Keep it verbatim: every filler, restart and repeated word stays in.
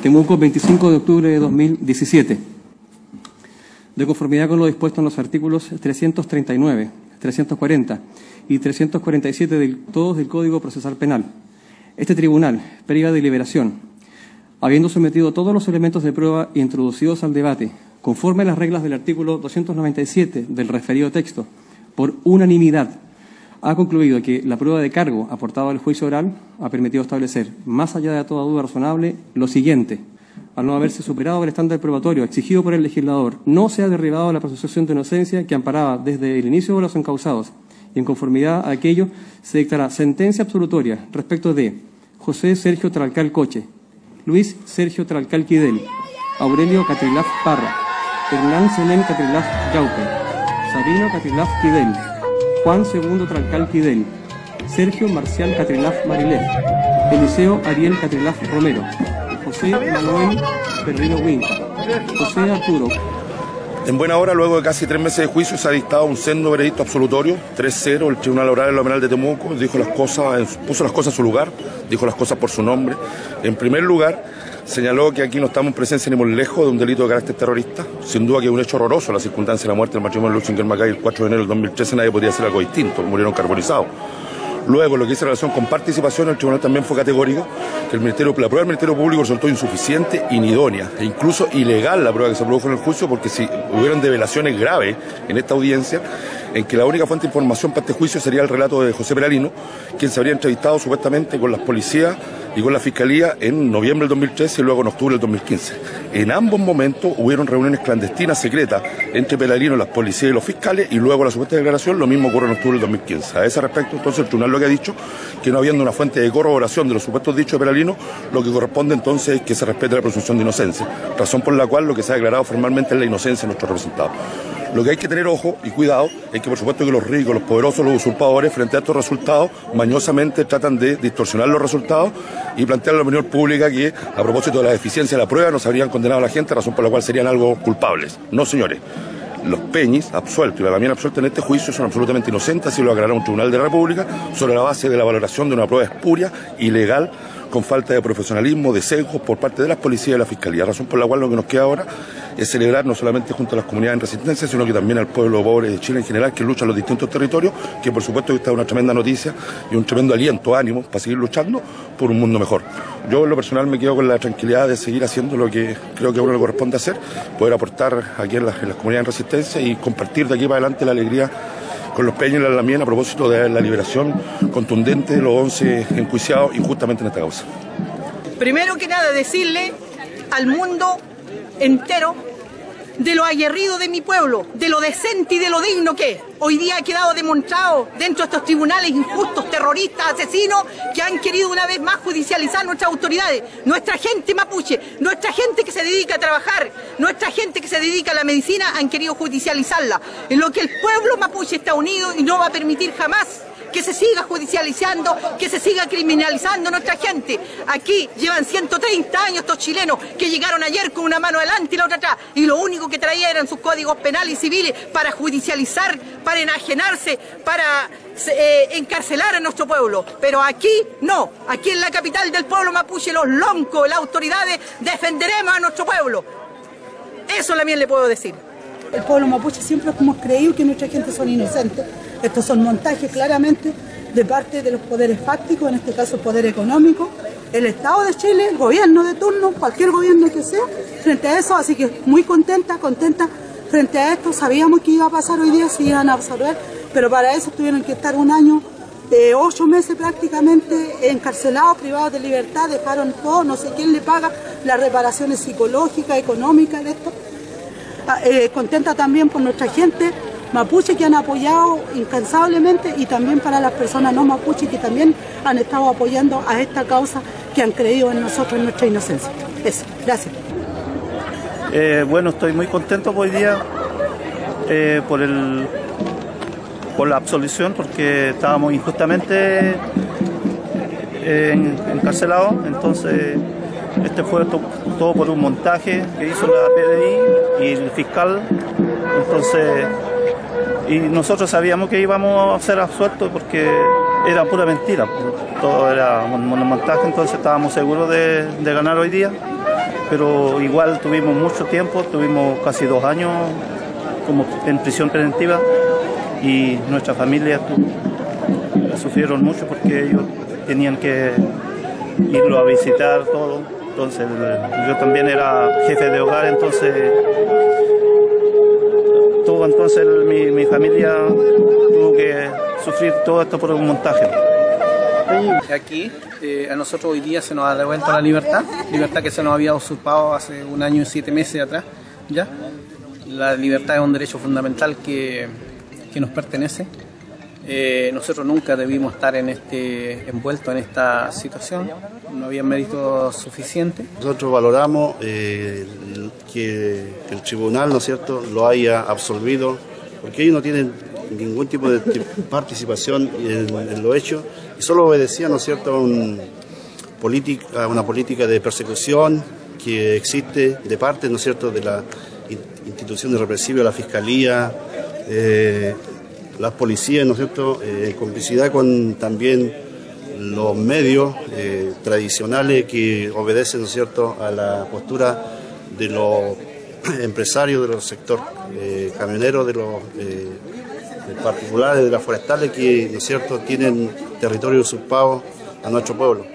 Temuco, veinticinco de octubre de dos mil diecisiete. De conformidad con lo dispuesto en los artículos trescientos treinta y nueve, trescientos cuarenta y trescientos cuarenta y siete del, todos del Código Procesal Penal, este tribunal, previa deliberación, habiendo sometido todos los elementos de prueba introducidos al debate, conforme a las reglas del artículo doscientos noventa y siete del referido texto, por unanimidad, ha concluido que la prueba de cargo aportada al juicio oral ha permitido establecer, más allá de toda duda razonable, lo siguiente: al no haberse superado el estándar probatorio exigido por el legislador, no se ha derribado la presunción de inocencia que amparaba desde el inicio de los encausados, y en conformidad a aquello se dictará sentencia absolutoria respecto de José Sergio Tralcal Coche, Luis Sergio Tralcal Quidel, Aurelio Catrilaf Parra, Hernán Selén Catrilaf Yaupe, Sabino Catrilaf Quidel, Juan Segundo Tralcal Quidel, Sergio Marcial Catrilaf Marilef, Eliseo Ariel Catrilaf Romero, José Manuel Perrino Winca, José Arturo. En buena hora, luego de casi tres meses de juicio, se ha dictado un sendo veredicto absolutorio, tres cero. El Tribunal Oral en lo Penal de Temuco dijo las cosas, puso las cosas en su lugar, dijo las cosas por su nombre. En primer lugar, señaló que aquí no estamos en presencia ni muy lejos de un delito de carácter terrorista. Sin duda que es un hecho horroroso la circunstancia de la muerte del matrimonio de Luchinger Macay el cuatro de enero del dos mil trece. Nadie podría hacer algo distinto, murieron carbonizados. Luego, lo que dice en relación con participación, el tribunal también fue categórico, que el Ministerio, la prueba del Ministerio Público resultó insuficiente, inidónea e incluso ilegal la prueba que se produjo en el juicio, porque si hubieran develaciones graves en esta audiencia, en que la única fuente de información para este juicio sería el relato de José Peralino, quien se habría entrevistado supuestamente con las policías y con la Fiscalía en noviembre del dos mil trece y luego en octubre del dos mil quince. En ambos momentos hubieron reuniones clandestinas secretas entre Peralino, las policías y los fiscales, y luego la supuesta declaración, lo mismo ocurrió en octubre del dos mil quince. A ese respecto, entonces, el tribunal lo que ha dicho, que no habiendo una fuente de corroboración de los supuestos dichos de Peralino, lo que corresponde entonces es que se respete la presunción de inocencia, razón por la cual lo que se ha declarado formalmente es la inocencia de nuestro representado. Lo que hay que tener ojo y cuidado es que, por supuesto, que los ricos, los poderosos, los usurpadores, frente a estos resultados, mañosamente tratan de distorsionar los resultados y plantear a la opinión pública que, a propósito de la deficiencia de la prueba, nos habrían condenado a la gente, razón por la cual serían algo culpables. No, señores. Los Peñis, absueltos, y la Damián absuelta en este juicio, son absolutamente inocentes, así lo aclarará un tribunal de la República, sobre la base de la valoración de una prueba espuria, ilegal, con falta de profesionalismo, de sesgos por parte de las policías y la Fiscalía, razón por la cual lo que nos queda ahora es celebrar no solamente junto a las comunidades en resistencia, sino que también al pueblo pobre de Chile en general, que lucha en los distintos territorios, que por supuesto esta es una tremenda noticia y un tremendo aliento, ánimo, para seguir luchando por un mundo mejor. Yo en lo personal me quedo con la tranquilidad de seguir haciendo lo que creo que a uno le corresponde hacer, poder aportar aquí en las, en las comunidades en resistencia y compartir de aquí para adelante la alegría con los Peñas y la Lamien a propósito de la liberación contundente de los once enjuiciados injustamente en esta causa. Primero que nada, decirle al mundo entero de lo aguerrido de mi pueblo, de lo decente y de lo digno que es. Hoy día ha quedado demostrado dentro de estos tribunales injustos, terroristas, asesinos, que han querido una vez más judicializar nuestras autoridades, nuestra gente mapuche, nuestra gente que se dedica a trabajar, nuestra gente que se dedica a la medicina, han querido judicializarla. En lo que el pueblo mapuche está unido y no va a permitir jamás que se siga judicializando, que se siga criminalizando nuestra gente. Aquí llevan ciento treinta años estos chilenos que llegaron ayer con una mano adelante y la otra atrás, y lo único que traían eran sus códigos penales y civiles para judicializar, para enajenarse, para eh, encarcelar a nuestro pueblo. Pero aquí no, aquí en la capital del pueblo mapuche, los loncos, las autoridades, defenderemos a nuestro pueblo. Eso también le puedo decir. El pueblo mapuche siempre hemos creído que nuestra gente son inocentes. Estos son montajes claramente de parte de los poderes fácticos, en este caso el poder económico, el Estado de Chile, el gobierno de turno, cualquier gobierno que sea, frente a eso. Así que muy contenta, contenta frente a esto. Sabíamos que iba a pasar hoy día, se iban a absorber, pero para eso tuvieron que estar un año, eh, ocho meses prácticamente encarcelados, privados de libertad, dejaron todo, no sé quién le paga las reparaciones psicológicas, económicas de esto. Eh, contenta también por nuestra gente mapuche que han apoyado incansablemente, y también para las personas no mapuche que también han estado apoyando a esta causa, que han creído en nosotros, en nuestra inocencia. Eso, gracias. Eh, bueno, estoy muy contento hoy día eh, por, el, por la absolución, porque estábamos injustamente eh, encarcelados, entonces este fue to, todo por un montaje que hizo la P D I y el fiscal, entonces, y nosotros sabíamos que íbamos a ser absueltos porque era pura mentira, todo era un montaje, entonces estábamos seguros de, de ganar hoy día. pero igual tuvimos mucho tiempo, tuvimos casi dos años como en prisión preventiva y nuestra familia tu, sufrieron mucho porque ellos tenían que irlo a visitar todo. Entonces yo también era jefe de hogar, entonces todo, entonces mi, mi familia tuvo que sufrir todo esto por un montaje. Aquí eh, a nosotros hoy día se nos ha devuelto la libertad, libertad que se nos había usurpado hace un año y siete meses atrás, ¿ya? La libertad es un derecho fundamental que, que nos pertenece. Eh, nosotros nunca debimos estar en este, envueltos en esta situación, no había mérito suficiente. Nosotros valoramos eh, que el tribunal, ¿no es cierto?, lo haya absolvido, porque ellos no tienen ningún tipo de participación en, en lo hecho y solo obedecían, ¿no es cierto?, a, un a una política de persecución que existe de parte, ¿no es cierto?, de la institución represiva, la Fiscalía, eh, las policías, ¿no es cierto?, eh, en complicidad con también los medios eh, tradicionales que obedecen, ¿no es cierto?, a la postura de los empresarios de los sectores eh, camioneros, de los eh, particulares, de las forestales que, ¿no es cierto?, tienen territorio usurpado a nuestro pueblo.